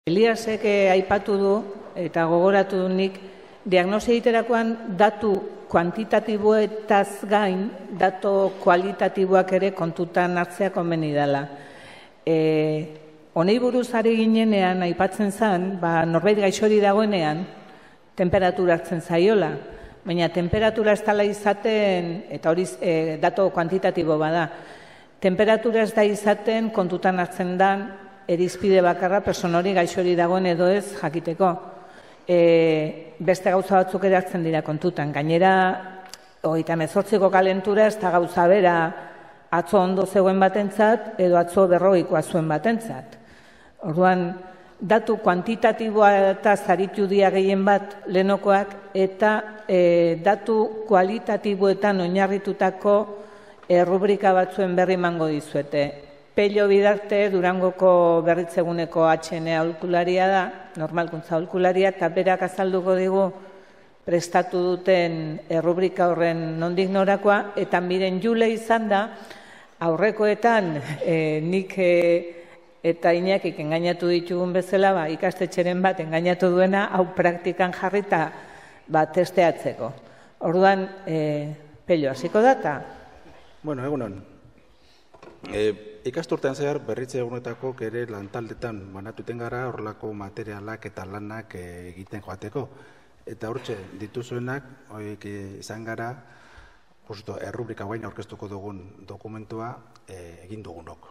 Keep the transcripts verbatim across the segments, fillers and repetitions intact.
Eliasek aipatu du eta gogoratu du nik, diagnosia egiterakoan datu kuantitatiboetaz gain, datu kualitatiboak ere kontutan hartzea komeni dela. Honei buruz ari ginenean, aipatzen zen, norbait gaixori dagoenean, temperatura hartzen zaiola, baina temperatura ez dela izaten, eta hori datu kuantitatibo bada, temperatura ez da izaten kontutan hartzen dan, erizpide bakarra personori gaixori dagoen edo ez jakiteko. Beste gauza batzuk ere hartzen dira kontutan. Gainera, hogeita hemezortziko kalentura ez da gauza bera atzo ondo zegoen batentzat edo atzo berrogeikoa zuen batentzat. Orduan, datu kuantitatiboa eta zaritu dira gehien bat lehenokoak eta datu kualitatiboetan oinarritutako rubrika batzuen berri emango dizuete. Pello Bidarte, Durangoko berritzeguneko H N aholkularia da, normalkuntza aholkularia, eta berak azalduko digu prestatu duten errubrika horren nondik norakoa, eta miren jule izan da, aurrekoetan nik eta Iñakik engainatu ditugun bezala, ikastetxeren bat engainatu duena, hau praktikan jarrita testeatzeko. Orduan, Pello, hasiko data? Bueno, egunon. Ikasturtean zehar berritze egunetako ere lantaldetan banatuten gara horrelako materialak eta lanak egiten joateko. Eta hortxe dituzuenak izan gara errubrika guain aurkeztuko dugun dokumentua egin dugunok.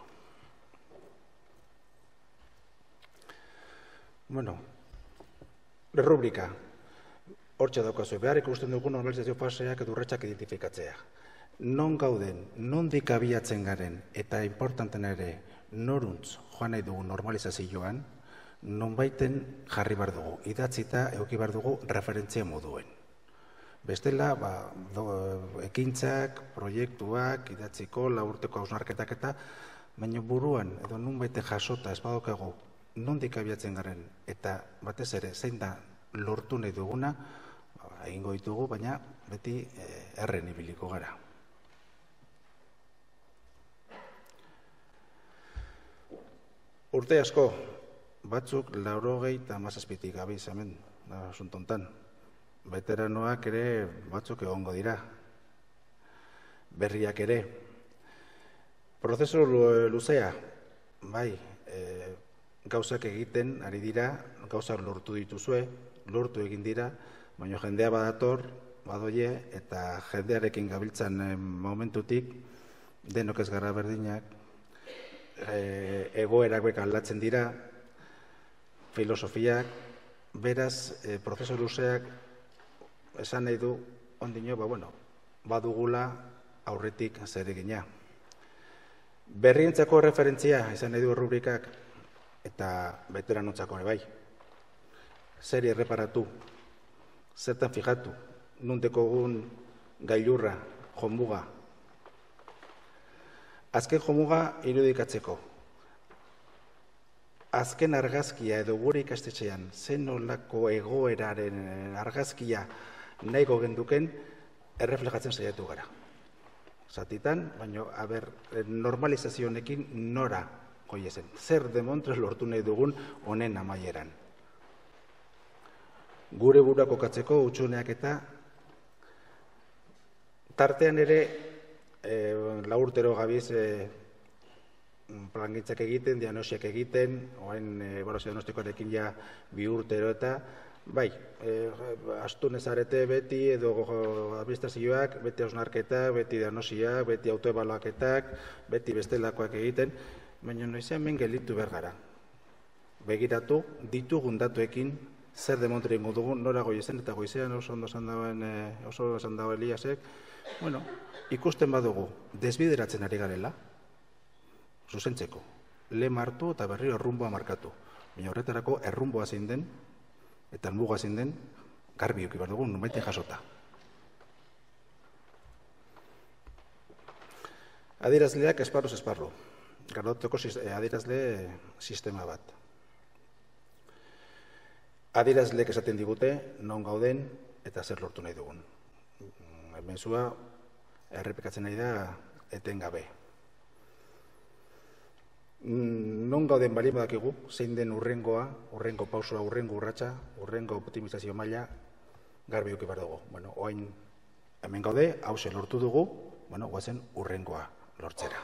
Bueno, errubrika. Hortxe daukazu, behar ikusten dugun normalizazio faseak edo urratsak identifikatzea. Non gauden, nondik abiatzen garen, eta importanten ere, noruntz joan nahi dugu normalizazioan, non baiten jarri bar dugu, idatzita euki bar dugu referentzia moduen. Bestela, ekintzak, proiektuak, idatziko, laburteko hausnarketak eta, baina buruan, edo nun baiten jasota, ez badokago, nondik abiatzen garen, eta batez ere, zein da lortu nahi duguna, egingo ditugu, baina beti erren ibiliko gara. Urte asko, batzuk laurogei eta hamazazpitik gabiz hemen, asuntontan. Veteranoak ere batzuk egongo dira. Berriak ere. Prozesu luzea, bai, gauzak egiten ari dira, gauzak lortu dituzue, lortu egin dira, baina jendea badator, badoie, eta jendearekin gabiltzan momentutik, denok ez gara berdinak, egoerak beka aldatzen dira, filosofiak, beraz, prozesu luzeak esan nahi du, ondino, badugula aurretik zer egina. Berrientzako referentzia esan nahi du errubrikak, eta veteranotzako ere bai. Zer erreparatu, zertan fijatu, nunteko gun gailurra, jomuga. Azken jomuga irudikatzeko. Azken argazkia edo gure ikastetxean zen nolako egoeraren argazkia nahiko genduken erreflejatzen saiatu gara. Zatitan, baina normalizazionekin nora goiezen. Zer demontrez lortu nahi dugun honen amaieran. Gure burua kokatzeko utxuneak eta tartean ere laurtero gabiz plangintzak egiten, diagnosiak egiten, oain ebaluazio diagnostikoarekin ja bi urtero eta bai, astun ezarete beti edo administrazioak, beti hausnarketak, beti diagnosiak, beti autoebaluaketak, beti bestelakoak egiten, baina noizean hemen gelditu behar gara. Begiratu, ditugun datuekin zer demontri ingo dugun, nora goiezen eta goizean oso ondo esan dagoen, oso esan dago Eliasek, bueno, ikusten badugu, desbideratzen ari garela, zuzentzeko, lehen hartu eta berriro errumboa markatu. Baina horretarako errumboa zein den, eta helmuga zein den, garbi euki behar dugu, nunbaitin jasota. Adierazleak esparruz esparru. Gardoteko adierazle sistema bat. Adierazleek esaten digute, non gauden eta zer lortu nahi dugun. Mezua errepikatzen nahi da etengabe. Non gauden bali badakigu, zein den urrengoa, urrengo pausoa, urrengo urratsa, urrengo optimizazio maila, garbi eduki behar dugu. Bueno, oain hemen gaude, hause lortu dugu, bueno, guazen urrengoa lortzera.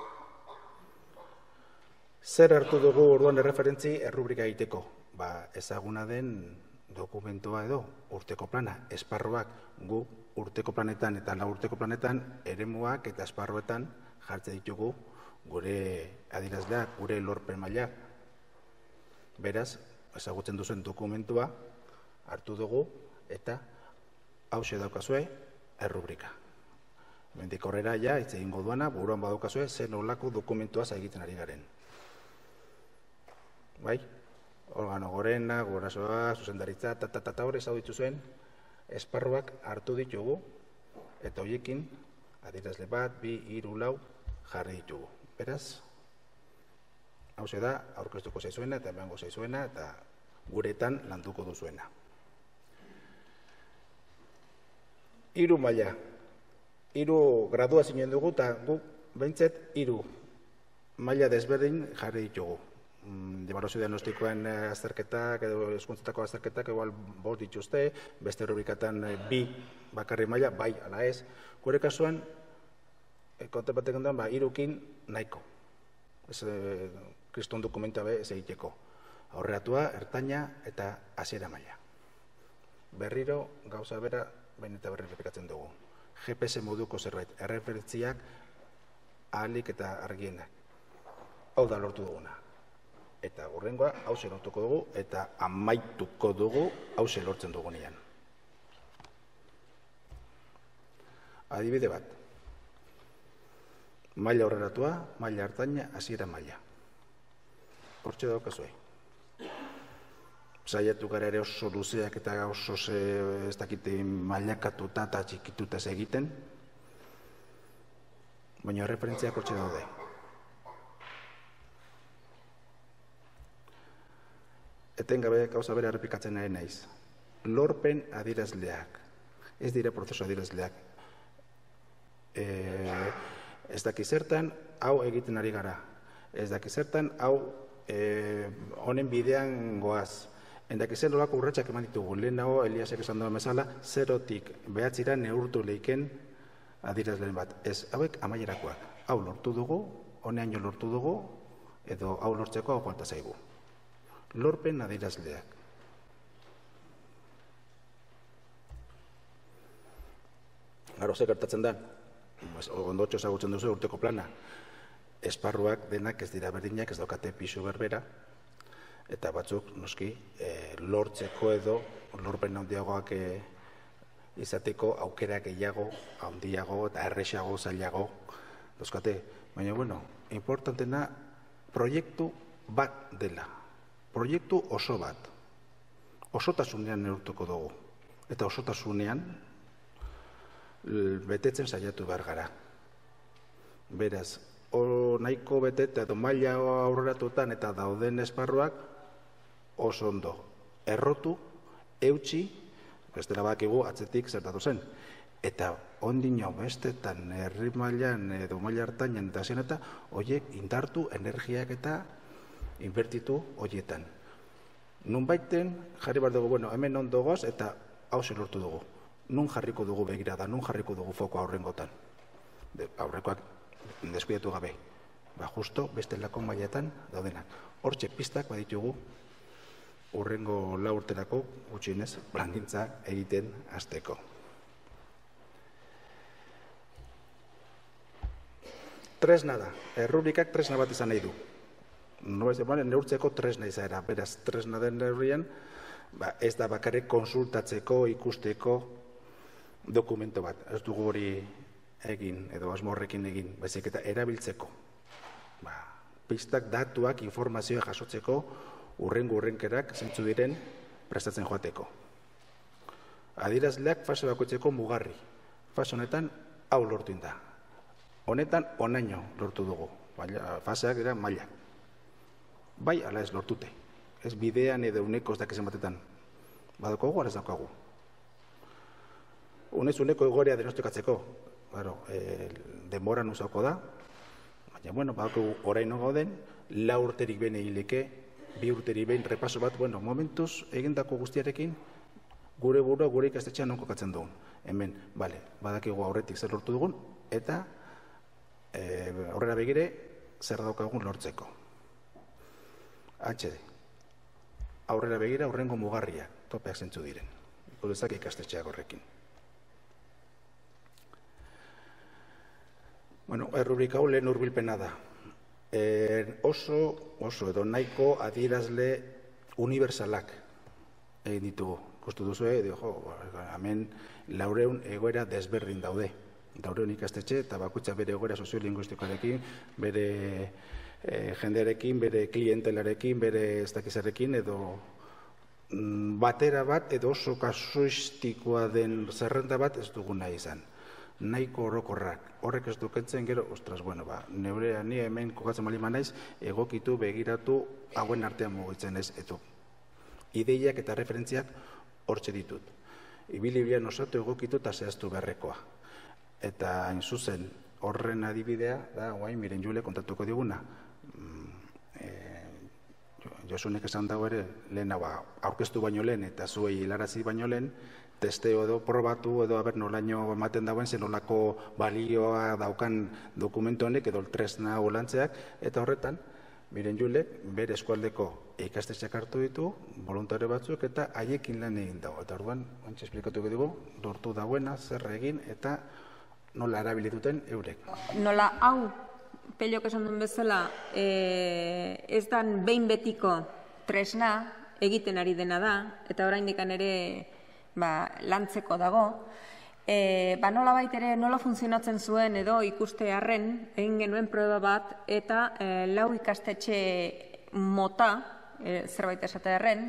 Zer hartu dugu orduan erreferentzi errubrika egiteko? Ba, ezaguna den dokumentua edo urteko plana, esparruak gu urteko planetan eta lau urteko planetan eremuak eta esparruetan jartzen ditugu gure adierazleak, gure lorpen maila. Beraz, ezagutzen duzuen dokumentua hartu dugu eta hause daukazue errubrika. Hemendik aurrera ja hitz egingo duana, buruan badaukazue zer nolako dokumentua egiten ari garen. Bai? Organo gorena, gurasoa, zuzendaritza, ta ta ta ta hori zau dituzuen esparruak hartu ditugu eta horiekin adierazle bat, bi, hiru, lau jarri ditugu. Beraz, hause da aurkeztuko zaizuena eta emango zaizuena eta guretan landuko duzuena. Hiru maila. Hiru gradua zinen dugu eta guk behintzet hiru maila desberdin jarri ditugu. Ebaluazio diagnostikoen azterketak edo hezkuntzetako azterketak igual bost dituzte, beste rubrikatan bi bakarri maila, bai ala ez. Gure kasuan, kontemplatzen genduan, ba, hirukin nahiko. Ez kriston dokumentua be ez egiteko. Aurreratua, ertaina eta hasiera maila. Berriro gauza bera, baina eta berri errepikatzen dugu. G P S moduko zerbait, erreferentziak ahalik eta argienak. Hau da lortu duguna. Eta hurrengoa hause lortuko dugu eta amaituko dugu hause lortzen dugunean. Adibide bat. Maila aurreratua, maila hartaina, hasiera maila. Hortxe daukazue. Saiatu gara ere oso luzeak eta oso ez dakite mailakatuta eta txikituta egiten, baina referentziak hortxe daude. Etengabe gauza bere errepikatzen nahi naiz. Lorpen adierazleak. Ez dira prozesu adierazleak. Ez daki zertan, hau egiten ari gara. Ez daki zertan, hau honen bidean goaz. Endaki zer nolako urratsak eman ditugu. Lehenago, Eliasek esan duen bezala, zerotik behatzira neurtu leiken adierazleen bat. Ez, hauek amaierakoak. Hau lortu dugu, honean jo lortu dugu, edo hau lortzeko hau falta zaigu. Lorpen adierazleak. Garo, ze gertatzen da? Ondotxo ezagutzen duzu urteko plana. Esparruak denak ez dira berdinak, ez daukate pisu berbera, eta batzuk, noski, lortzeko edo, lorpen handiagoak izateko aukera gehiago, handiago eta erresago, zailago, dauzkate. Baina, bueno, importantena, proiektu bat dela. Proiektu oso bat. Osotasunean neurtuko dugu. Eta osotasunean betetzen saiatu behar gara. Beraz, nahiko betete edo maila aurreratutan eta dauden esparruak oso ondo. Errotu, eutxi, bestela bakigu atzetik zertatu zen. Eta ondino bestetan herri mailan edo maila hartainan eta zen eta horiek indartu energiak eta inbertitu horietan. Nun baiten jarri behar dugu, bueno, hemen ondo goz eta hause lortu dugu. Nun jarriko dugu begirada, nun jarriko dugu foko aurrengotan. Aurrekoak deskuidatu gabe. Ba, justo bestelako mailetan daudenak. Hortxe pistak baditugu urrengo lau urterako gutxienez plangintza egiten hasteko. Tresna da. Errubrikak tresna bat izan nahi du. Neurtzeko tresna izaera, beraz, tresna den neurrian, ez da bakarrik konsultatzeko, ikusteko dokumento bat. Ez dugu hori egin, edo asmorrekin egin, baizik eta erabiltzeko. Pistak, datuak, informazioa jasotzeko, urrengo urrenkerak zeintzu diren prestatzen joateko. Adierazleak fase bakoitzeko mugarri. Fase honetan, hau lortu inda. Honetan, onaino lortu dugu. Faseak dira mailak. Bai, ala ez lortute. Ez bidean edo uneko ez dakizen batetan. Badokogu, ara ez daukagu. Unez uneko egorea denostikatzeko. Denboran usauko da. Baina, bueno, badokogu oraino gauden, lau urterik behin egileke, bi urterik behin repaso bat, bueno, momentuz egindako guztiarekin, gure burua, gure ikastetxean non kokatzen dugun. Hemen, bale, badakigu aurretik zer lortu dugun, eta aurrera begire, zer daukagun lortzeko. H D. Aurrera begira, aurrengo mugarria, topeak zentzu diren. Gudezak ikastetxeak horrekin. Bueno, errubrika hau lehen urbilpena da. Oso, oso edo nahiko adierazle unibersalak egin ditugu. Kostu duzu, hemen laureun egoera desberdin daude. Laureun ikastetxe eta bakutsa bere egoera soziolinguistikoarekin, bere jendearekin, bere klientelarekin, bere ez dakizarrekin, edo batera bat, edo oso kasuistikoa den zerrenda bat ez dugu nahi izan. Nahiko orokorrak. Horrek ez dukentzen gero, ostras, bueno, ba, neurea ni hemen kokatzen malima naiz, egokitu, begiratu, hauen artean mugitzen ez, eto. Ideiak eta referentziak hortxe ditut. Ibilibian osatu egokitu eta zehaztu beharrekoa. Eta hain zuzen, horren adibidea, da, guain, miren Jule kontatuko diguna. Josunek esan dago ere, lehen aurkeztu baino lehen eta zuei hilarazi baino lehen, testeo edo probatu edo haber nolaino ematen dagoen zen nolako balioa daukan dokumentu honek edo tresna holantzeak, eta horretan, miren Julek bere eskualdeko ikastetxeak hartu ditu, voluntario batzuk eta haiekin lan egin dago. Eta orduan, ontsa esplikatuko dugu, lortu dagoena, zer egin eta nola erabilituten eurek. Nola hau, Peliok esan duen bezala, ez dan behin betiko tresna egiten ari dena da, eta oraindik ere lantzeko dago. Nola baitere nola funtzionatzen zuen edo ikuste harren, egin genuen proba bat, eta lau ikastetxe mota, zerbait esate harren,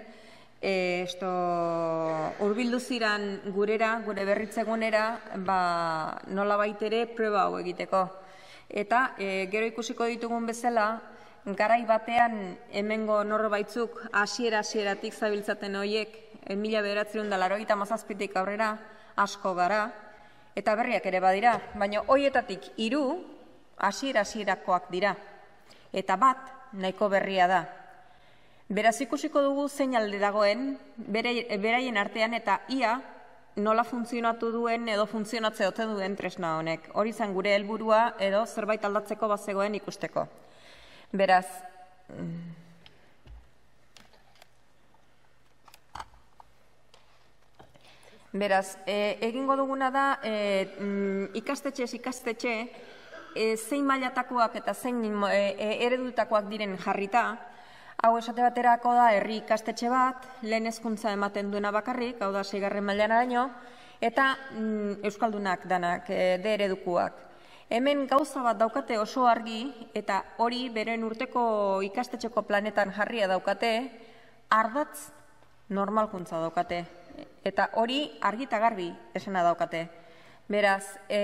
hurbildu ziran gurera, gure berritzegunera, nola baitere proba hau egiteko. Eta gero ikusiko ditugun bezala, garai batean hemengo norbaitzuk hasiera-hasieratik zabiltzaten horiek, mila bederatziehun eta laurogeita hamazazpitik aurrera asko gara, eta berriak ere badira, baina horietatik hiru hasiera-hasierakoak dira, eta bat nahiko berria da. Beraz ikusiko dugu zein alde dagoen, beraien artean eta ia, nola funtzionatu duen edo funtzionatze ote duen tresna honek. Hori zen gure helburua edo zerbait aldatzeko bazegoen ikusteko. Beraz, beraz, egingo duguna da ikastetxez ikastetxe zein mailatakoak eta zein eredutakoak diren jarrita. Hau esate baterako da herri ikastetxe bat, lehen hezkuntza ematen duena bakarrik, hau da seigarren mailaraino, eta euskaldunak danak, de eredukuak. Hemen gauza bat daukate oso argi, eta hori beren urteko ikastetxeko planetan jarria daukate, ardatz normalkuntza daukate. Eta hori argi eta garbi esena daukate. Beraz,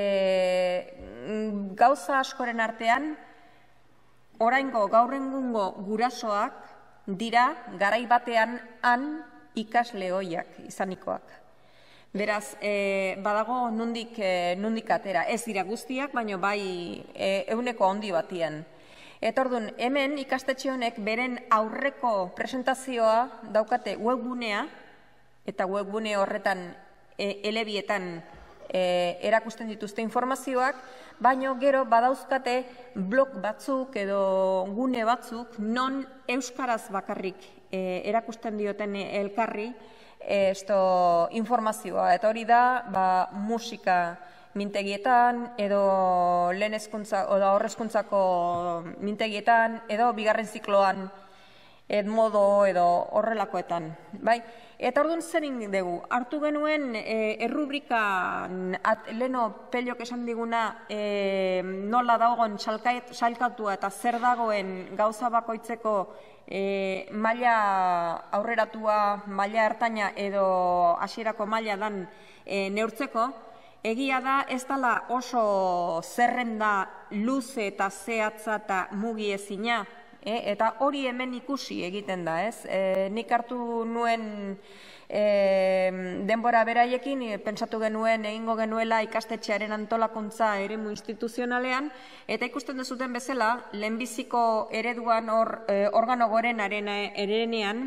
gauza askoren artean, oraingo gaur egungo gurasoak dira garai batean han ikasle ohiak izanikoak. Beraz, badago nondik nondik atera. Ez dira guztiak, baina bai ehuneko handi batian. Eta orduan, hemen ikastetxe honek beren aurreko presentazioa daukate webgunea, eta webgune horretan elebietan erakusten dituzte informazioak, baina gero badauzkate blog batzuk edo gune batzuk non euskaraz bakarrik erakusten dioten elkarri informazioa. Eta hori da musika mintegietan edo lehen hezkuntza edo aurrezkuntzako mintegietan edo bigarren zikloan edmodo edo horrelakoetan. Eta orduan zer egin dugu, hartu genuen errubrikan leno Peliok esan diguna nola dagoen sailkatua eta zer dagoen gauza bakoitzeko maila aurreratua, maila ertaina edo hasierako maila dan neurtzeko, egia da ez dela oso zerrenda luze eta zehatza eta mugiezina, Eta hori hemen ikusi egiten da, ez? Nik hartu nuen denbora beraiekin, pentsatu genuen, egingo genuela ikastetxearen antolakuntza eremu instituzionalean, eta ikusten duzuten bezala, lehenbiziko ereduan organo gorenaren erenean,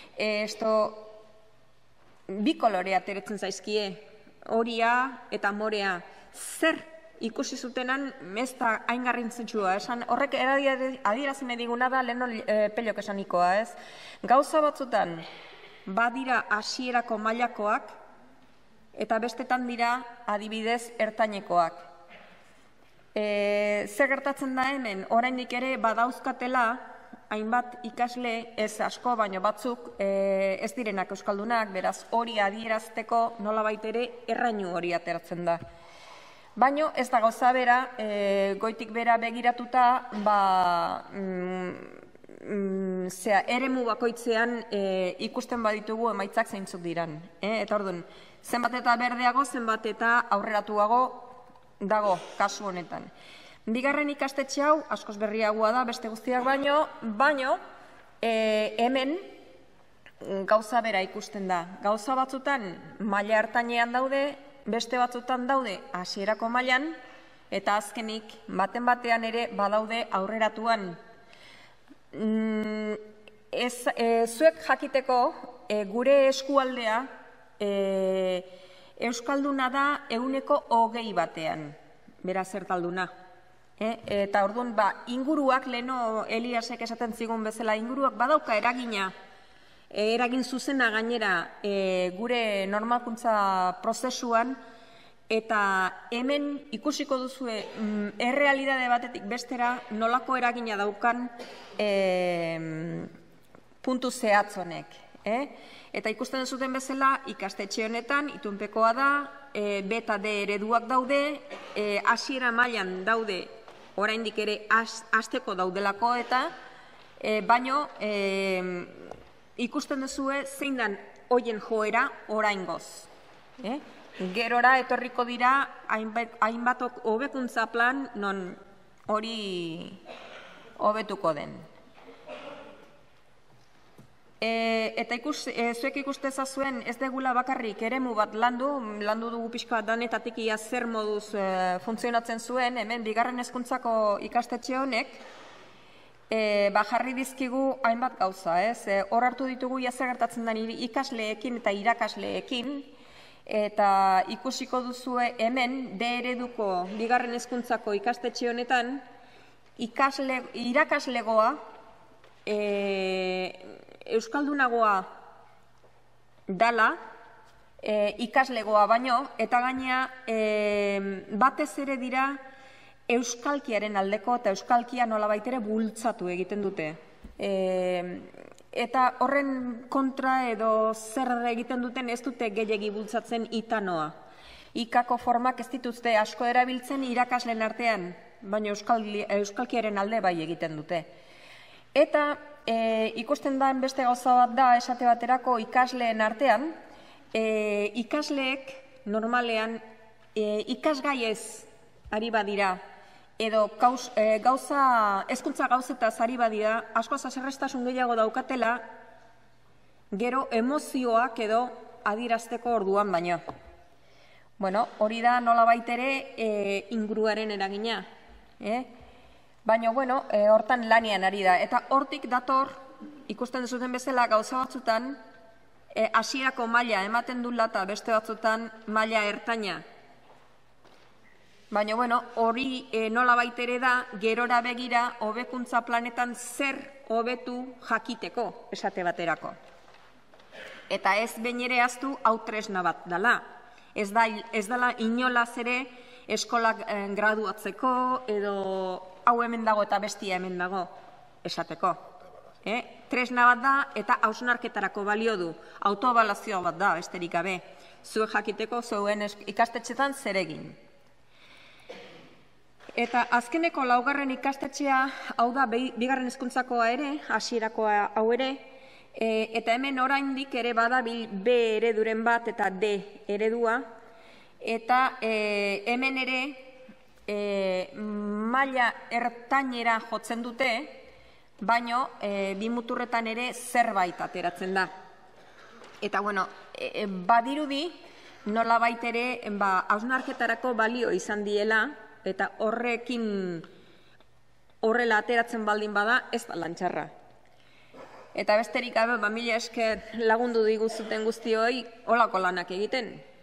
bi kolore ateratzen zaizkie, horia eta morea. Zer ikusi zutenan, ez da hain garrantzitsua, horrek adierazten diguna da leheno pelok esanikoa, ez? Gauza batzutan, badira hasierako mailakoak, eta bestetan dira adibidez ertainekoak. Zer gertatzen da hemen, oraindik ere badauzkatela, hainbat ikasle, ez asko, baino batzuk ez direnak euskaldunak, beraz hori adierazteko nolabait ere errainu hori ateratzen da. Baino ez da gauza bera, goitik bera begiratuta, eremu bakoitzean ikusten baditugu emaitzak zeintzuk diran. Eta orduan, zenbat eta berdeago, zenbat eta aurreratuago dago kasu honetan. Bigarren ikastetxe hau, askoz berriagoa da, beste guztiak baino, baino hemen gauza bera ikusten da. Gauza batzutan maila hartainean daude, beste batzutan daude hasierako mailan, eta azkenik baten batean ere badaude aurreratuan. Zuek jakiteko gure eskualdea euskalduna da ehuneko hogei batean, beraz zertalduna. Eta orduan, inguruak, leheno Eliasek esaten zigun bezala, inguruak badauka eragina, eragin zuzena gainera gure normalkuntza prozesuan, eta hemen ikusiko duzue errealidade batetik bestera nolako eragina daukan puntu zehatz honek. Eta ikusten zuten bezala ikastetxe honetan itunpekoa da, B eta D ereduak daude, hasiera mailan daude, oraindik ere hasteko daudelako eta, baino ikusten duzue zein dan hoien joera oraingoz. Gerora etorriko dira hainbatok hobekuntza plan non hori hobetuko den. Eta zuek ikusteza zuen ez degula bakarrik eremu bat landu, landu dugu pixka danetatik ia zer moduz funtzionatzen zuen, hemen bigarren hezkuntzako ikastetxe honek, jarri dizkigu hainbat gauza, ez? Hor hartu ditugu ia zer gertatzen den ikasleekin eta irakasleekin, eta ikusiko duzue hemen D ereduko bigarren hezkuntzako ikastetxe honetan irakaslegoa euskaldunagoa dala ikaslegoa baino, eta gaina batez ere dira euskalkiaren aldeko eta euskalkia nolabait ere bultzatu egiten dute. Eta horren kontra edo zer egiten duten ez dute gehiegi bultzatzen itanoa. Ikako formak ez dituzte asko erabiltzen irakasleen artean, baina euskalkiaren alde bai egiten dute. Eta ikusten da beste gauza bat da esate baterako ikasleen artean, ikasleek normalean ikasgaiez ari badira, edo gauza, hezkuntza gauzetaz ari badira, asko zaserreztasun gehiago daukatela, gero emozioak edo adierazteko orduan baino. Bueno, hori da nolabait ere inguruaren eragina. Baina, bueno, hortan lanian ari da. Eta hortik dator, ikusten duzuten bezala gauza batzutan, hasierako maila ematen du lata beste batzutan maila ertaina. Baina, bueno, hori nolabait ere da, gerora begira, hobekuntza planetan zer hobetu jakiteko esate baterako. Eta ez behin ere aztu hau tresna bat dela. Ez dela inolaz ere eskolak graduatzeko edo hau hemen dago eta bestia hemen dago esateko. Tresna bat da eta hausnarketarako balio du. Autoebaluazio bat da, besterik gabe. Zuek jakiteko zuen ikastetxetan zer egin. Eta azkeneko laugarren ikastetxea, hau da bigarren hezkuntzakoa ere, hasierakoa hau ere, eta hemen oraindik ere badabil B ereduren bat eta D eredua, eta hemen ere maila ertainera jotzen dute, baino e, bi muturretan ere zerbait ateratzen da. Eta, bueno, e, badirudi, nolabait ere, ba, hausnarketarako balio izan diela, eta horrekin horrela ateratzen baldin bada, ez da lantxarra. Eta besterik gabe, ba, mila esker lagundu diguzuten guztioi, holako lanak egiten.